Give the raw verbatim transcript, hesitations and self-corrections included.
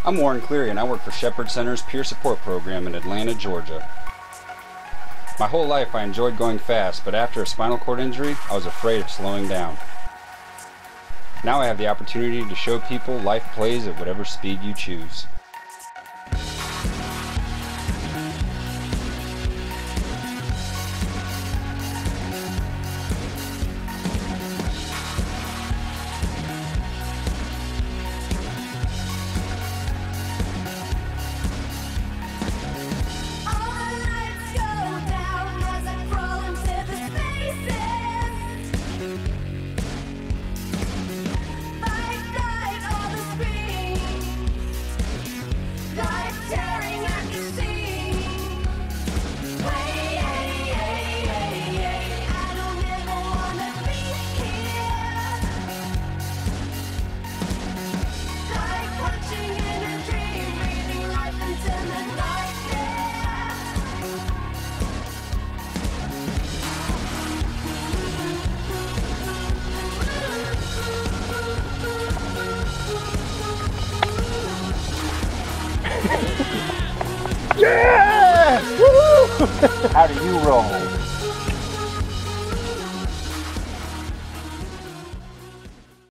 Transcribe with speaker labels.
Speaker 1: I'm Warren Cleary and I work for Shepherd Center's Peer Support Program in Atlanta, Georgia. My whole life I enjoyed going fast, but after a spinal cord injury, I was afraid of slowing down. Now I have the opportunity to show people life plays at whatever speed you choose.
Speaker 2: Yeah! Woo! How do you roll?